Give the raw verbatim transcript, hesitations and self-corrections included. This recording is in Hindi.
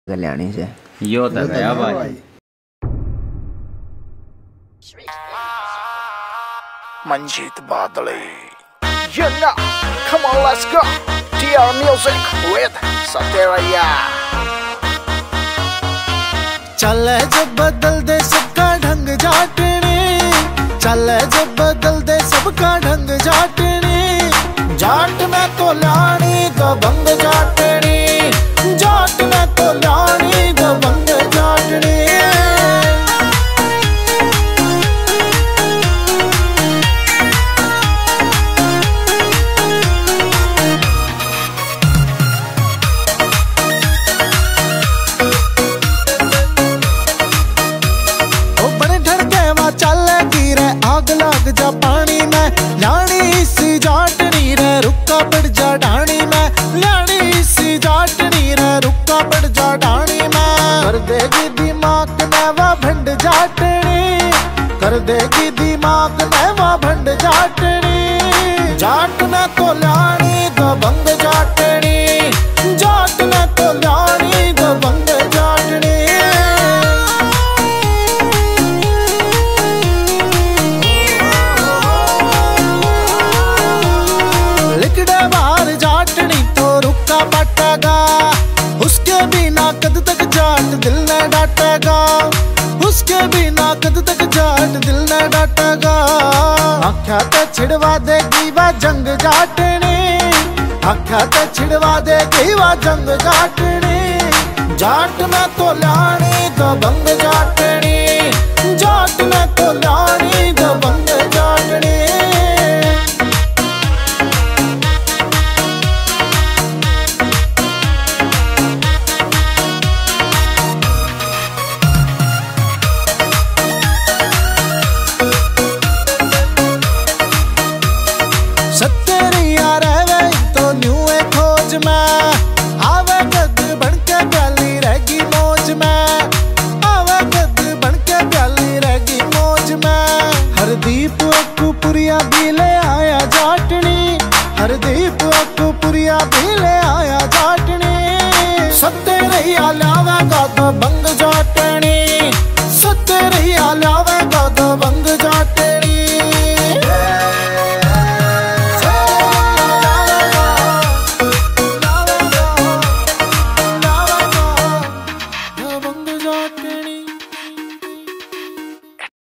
कल्याणी से यो तो गया भाई। Manjit Badale. You know, come on, let's go. T R Music with Sateria. चल जब बदल दे सबका ढंग जाटने, चल जब बदल दे सबका ढंग जाटने, जाट में तो लानी दबंग जाटनी, जाट में तो लानी दबंग जाटनी। लग जा पानी में ल्याणी सी जाटनी रे रुका पड़ जा ढाणी में, ल्याणी सी जाटनी रे रुका पड़ जा ढाणी में। कर देगी दिमाग में वा भंड जाटनी, कर देगी दिमाग में वा भंड जाटनी, जाट में तो ल्याणी दबंग जाटनी, जाट में तो ल्याणी दबंग जाटनी। उसके बिना कद तक जाट दिल न डाटेगा, उसके बिना कद तक जाट दिल न डाटेगा। आख्या ते छिड़वा देगी वा जंग जाटनी, आख्या ते छिड़वा देगी वा जंग जाटनी, जाट में तो ल्याणी दबंग जाटनी, जाट में तो ल्याणी दबंग जाटनी। सत्तरिया रहे तो न्यूए खोज में, आवे गद बनके प्याली रहेगी मौज में, आवे गद बनके प्याली रहेगी मौज में। हरदीप अक्कूपुरिया भी ले आया जाटनी, हरदीप अक्कूपुरिया भी ले आया जाटनी, सत्तरिया लावेगा तो बंग जा